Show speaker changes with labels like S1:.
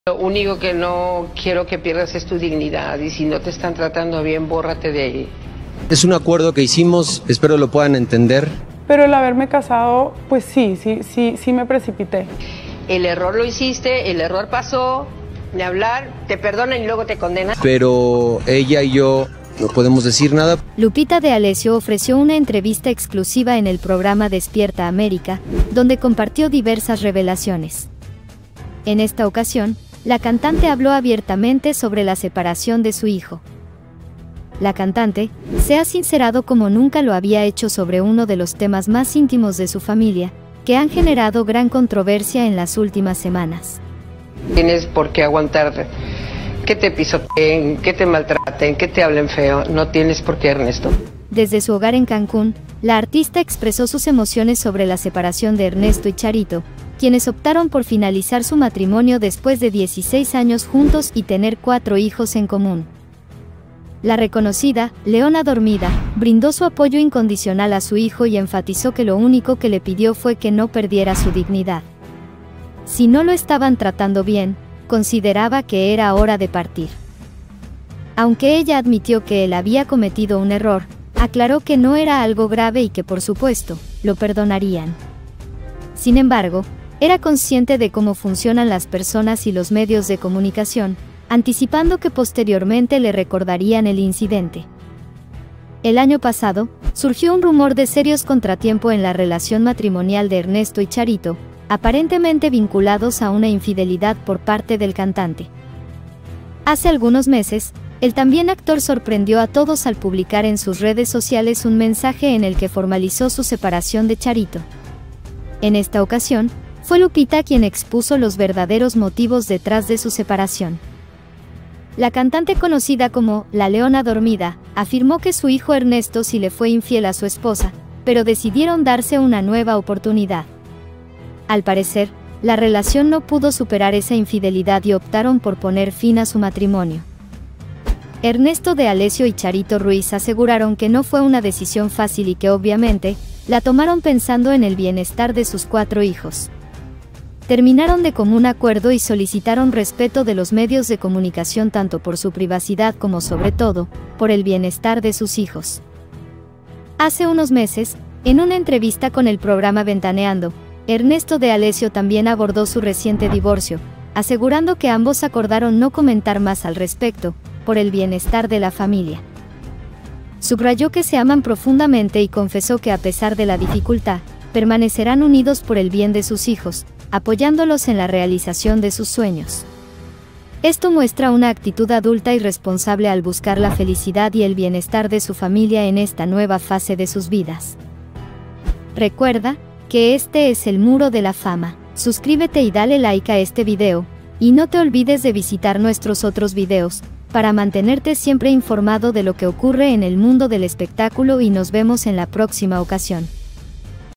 S1: Lo único que no quiero que pierdas es tu dignidad, y si no te están tratando bien, bórrate de ahí.
S2: Es un acuerdo que hicimos, espero lo puedan entender.
S3: Pero el haberme casado, pues sí me precipité.
S1: El error lo hiciste, el error pasó, ni hablar, te perdonan y luego te condenan.
S2: Pero ella y yo no podemos decir nada.
S4: Lupita D'Alessio ofreció una entrevista exclusiva en el programa Despierta América, donde compartió diversas revelaciones. En esta ocasión, la cantante habló abiertamente sobre la separación de su hijo. La cantante se ha sincerado como nunca lo había hecho sobre uno de los temas más íntimos de su familia, que han generado gran controversia en las últimas semanas.
S1: Tienes por qué aguantarte, que te pisoteen, que te maltraten, que te hablen feo. No tienes por qué, Ernesto.
S4: Desde su hogar en Cancún, la artista expresó sus emociones sobre la separación de Ernesto y Charito, quienes optaron por finalizar su matrimonio después de 16 años juntos y tener 4 hijos en común. La reconocida Leona Dormida brindó su apoyo incondicional a su hijo y enfatizó que lo único que le pidió fue que no perdiera su dignidad. Si no lo estaban tratando bien, consideraba que era hora de partir. Aunque ella admitió que él había cometido un error, aclaró que no era algo grave y que por supuesto, lo perdonarían. Sin embargo, era consciente de cómo funcionan las personas y los medios de comunicación, anticipando que posteriormente le recordarían el incidente. El año pasado, surgió un rumor de serios contratiempos en la relación matrimonial de Ernesto y Charito, aparentemente vinculados a una infidelidad por parte del cantante. Hace algunos meses, el también actor sorprendió a todos al publicar en sus redes sociales un mensaje en el que formalizó su separación de Charito. En esta ocasión, fue Lupita quien expuso los verdaderos motivos detrás de su separación. La cantante, conocida como La Leona Dormida, afirmó que su hijo Ernesto sí le fue infiel a su esposa, pero decidieron darse una nueva oportunidad. Al parecer, la relación no pudo superar esa infidelidad y optaron por poner fin a su matrimonio. Ernesto D'Alessio y Charito Ruiz aseguraron que no fue una decisión fácil y que obviamente, la tomaron pensando en el bienestar de sus 4 hijos. Terminaron de común acuerdo y solicitaron respeto de los medios de comunicación tanto por su privacidad como sobre todo, por el bienestar de sus hijos. Hace unos meses, en una entrevista con el programa Ventaneando, Ernesto D'Alessio también abordó su reciente divorcio, asegurando que ambos acordaron no comentar más al respecto, por el bienestar de la familia. Subrayó que se aman profundamente y confesó que a pesar de la dificultad, permanecerán unidos por el bien de sus hijos, apoyándolos en la realización de sus sueños. Esto muestra una actitud adulta y responsable al buscar la felicidad y el bienestar de su familia en esta nueva fase de sus vidas. Recuerda que este es el Muro de la Fama. Suscríbete y dale like a este video, y no te olvides de visitar nuestros otros videos, para mantenerte siempre informado de lo que ocurre en el mundo del espectáculo y nos vemos en la próxima ocasión.